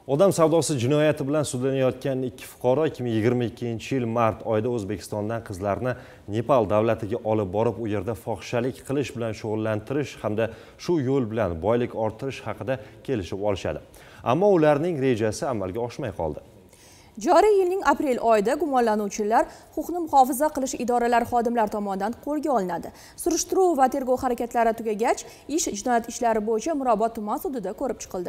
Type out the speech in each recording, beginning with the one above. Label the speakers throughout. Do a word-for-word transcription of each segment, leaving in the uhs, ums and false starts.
Speaker 1: Odam savdosi jinoyati bilan sudlanayotgan ikki fuqaro ikki ming yigirma ikkinchi yil mart oyida O'zbekistondan qizlarni Nepal davlatiga olib borib, u yerda fohishalik qilish bilan shug'ullantirish hamda shu yo'l bilan boylik orttirish haqida kelishib olishadi. Ammo ularning rejasi amalga oshmay qoldi.
Speaker 2: Joriy yilning aprel oyida gumonlanuvchilar huquqni muhofaza qilish idoralari xodimlari tomonidan qo'lga olinadi. Surishtiruv va tergov harakatlari tugagach, ish jinoyat ishlari bo'yicha Mirobod tuman sudida ko'rib chiqildi.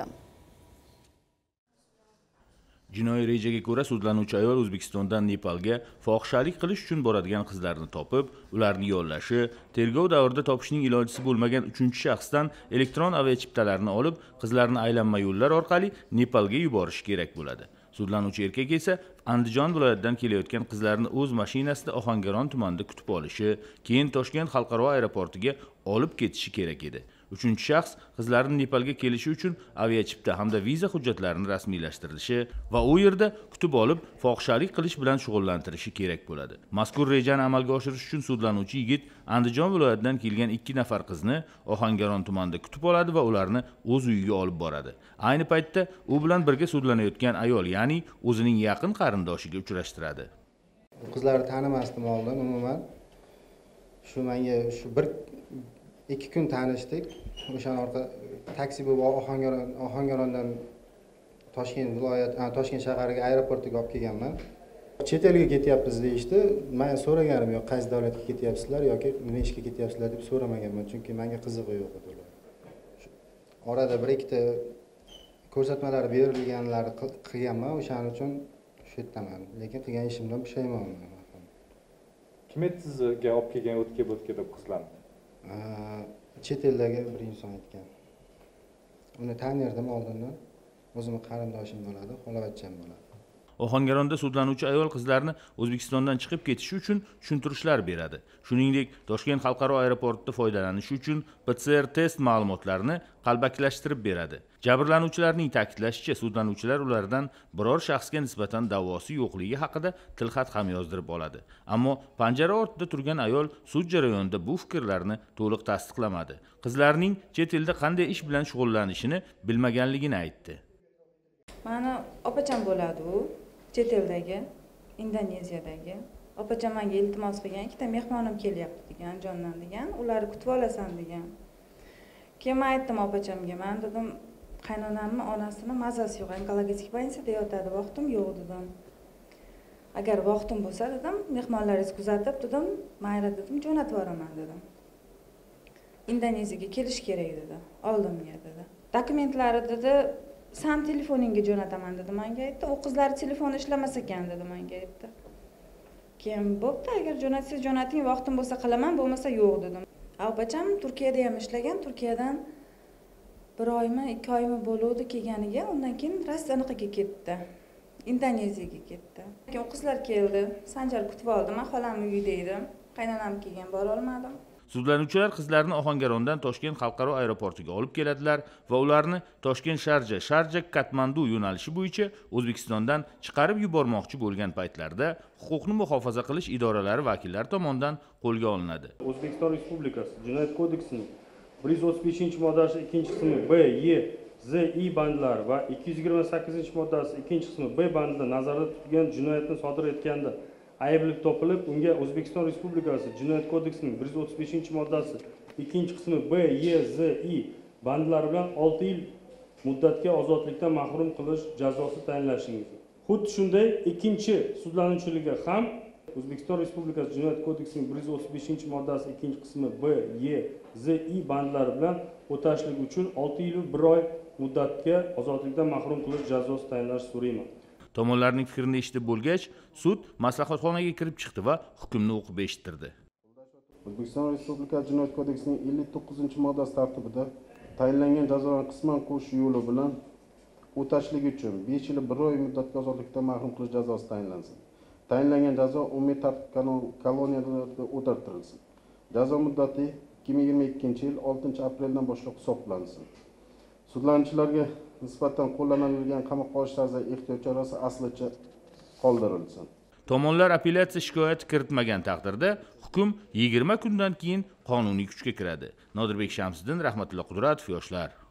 Speaker 3: Jinoiy rejaga ko'ra sudlanuvchi ayol O'zbekistondan Nepalga fohishalik qilish uchun boradigan qizlarni topib, ularni yo'llashi, tergov davrida topishning ilojisi bo'lmagan uchinchi shaxsdan elektron aviachiptalarni olib, qizlarni aylanma yo'llar orqali Nepalga yuborish kerak bo'ladi. Sudlanuvchi erkak esa Andijon viloyatidan kelayotgan qizlarni o'z mashinasida Ohangaron tumanida kutib olishi, keyin Toshkent xalqaro aeroportiga olib ketishi kerak edi. Uchinchi shaxs qizlarni Nepalga kelishi uchun aviachipta hamda viza hujjatlarini rasmiylashtirilishi va u yerda kutib olib, fohishalik qilish bilan shug'ullantirishi kerak bo'ladi. Mazkur rejani amalga oshirish uchun sudlanuvchi yigit Andijon viloyatidan kelgan ikki nafar qizni Ohangaron tumanida kutib oladi va ularni o'z uyiga olib boradi. Ayni paytda u bilan birga sudlanayotgan ayol, ya'ni o'zining yaqin qarindoshiga uchrashtiradi.
Speaker 4: Qizlarni tanimasdim oldin umuman. Shu menga shu bir ikki kun tanishdik. O'shan orqa taksi bo'lib Ohangaron Ohangarondan Toshkent viloyat, Toshkent shahariga aeroportiga olib kelganman. Chet elga ketyapmiz deyishdi. Men so'raganim yo'q, qaysi davlatga ketyapsizlar yoki nima ishga ketyapsizlar deb so'ramaganman, chunki menga qizig'i yo'q edi. Orada bir ikkita ko'rsatmalar berilganlari qilganman, o'shaning uchun shu yerdaman. Lekin qilgan ishimdan pushaymonman.
Speaker 5: Kim edi sizga olib kelgan o'tga-bo'tga deb qizlarni?
Speaker 4: Chet eldagi bir inson aytgan. Uni tanirdim oldindan. O'zimning qarindoshim bo'ladi, xolavachcham bo'ladi.
Speaker 3: Ohangaronda sudlanuvchi ayol qizlarni O'zbekistondan chiqib ketishi uchun tushuntirishlar beradi. Shuningdek, Toshkent xalqaro aeroportida foydalanish uchun P C R test ma'lumotlarini qalbakilashtirib beradi. Jabrlanuvchilarning ta'kidlashicha, sudlanuvchilar ulardan biror shaxsga nisbatan da'vosi yo'qligi haqida tilxat ham yozdirib oladi. Ammo panjara ortida turgan ayol sud jarayonida bu fikrlarni to'liq tasdiqlamadi. Qizlarning chet elda qanday ish bilan shug'ullanishini bilmaganligini aytdi.
Speaker 6: Mani opacham bo'ladi u, chet eldagi, Indoneziyadagi. Opacham menga iltimos qilgan, ikkita mehmonim kelyapti degan, Andijondan degan, ularni kutib olasan degan. Keyin men aytdim opachamga, men dedim, qaynonamni onasini mazasi yo'q, onkologik больницада yotadi, vaqtim yo'q dedim. Agar vaqtim bo'lsa dedim, mehmonlaringizni kuzatib dedim, mayli dedim, jo'natib yuboraman dedim. Indoneziyaga kelish kerak dedi, oldimga dedi. Dokumentlari dedi, sen telefoningga jo'nataman dedi menga aytdi. U qizlar telefoni ishlamas ekan dedi menga aytdi. Keyin bo'pti, agar jo'natsangiz jo'nating, vaqtim bo'lsa qilaman, bo'lmasa yo'q dedim. Opacham Turkiyada ham ishlagan, Turkiyadan bir oymi, ikki oymi bo'ldi kelganiga, undan keyin Rossiyanikaga ketdi. Indoneziyaga ketdi. Keyin u qizlar keldi, Sanjar kutib oldi, men xolamning uyida edim. Qaynonam kelgan, bora olmadim.
Speaker 3: Sudlanuvchilar qizlarni Ohangarondan Toshkent xalqaro aeroportiga olib keladilar va ularni Toshkent Sharja, Sharja Katmandu yo'nalishi bo'yicha O'zbekistondan chiqarib yubormoqchi bo'lgan paytlarida huquqni muhofaza qilish idoralari vakillari tomonidan qo'lga olinadi.
Speaker 7: O'zbekiston Respublikasi Jinoyat kodeksining bir yuz o'ttiz beshinchi moddasi ikkinchi qismi B, E, Z, I bandlari va ikki yuz yigirma sakkizinchi moddasi ikkinchi qismi B bandida nazarda tutilgan jinoyatni sodir etganda ayblik topilib, unga O'zbekiston Respublikasi Jinoyat kodeksining bir yuz o'ttiz beshinchi moddasi ikkinchi qismi B, E, Z, I bandlari bilan olti yil muddatga ozodlikdan mahrum qilish jazosi tayinlashingiz. Xuddi shunday ikkinchi sudlanuvchilarga ham O'zbekiston Respublikasi Jinoyat kodeksining bir yuz o'ttiz beshinchi moddasi ikkinchi qismi B, E, Z, I bandlari bilan o'tashlik uchun olti yil bir oy muddatga ozodlikdan mahrum qilish jazosi tayinlash so'rayman.
Speaker 3: Tomonlarning fikrini eshitib bo'lgach, sud maslahatxonaga kirib chiqdi va hukmni o'qib eshittirdi.
Speaker 8: O'zbekiston Respublikasi Jinoyat kodeksining ellik to'qqizinchi moddasi tartibida tayinlangan jazolarni qisman qo'shish yo'li bilan o'tashlik uchun besh yil bir oy muddatga ozodlikdan mahrum qilish jazosi tayinlansin. Tayinlangan jazo umumiy tartib koloniyalarida o'tatilsin. Jazo muddati ikki ming yigirma ikkinchi yil oltinchi apreldan boshlab hisoblansin. Sudlanuvchilarga nisbatan qo'llanilgan qamoqqa olish tarzidagi ehtiyot chorasi aslicha qoldirilsin.
Speaker 3: Tomonlar apellyatsiya shikoyati kiritmagan taqdirda hukm yigirma kundan keyin qonuniy kuchga kiradi. Nodirbek Shamsiddin, Rahmatullo Qudratov, Yoshlar.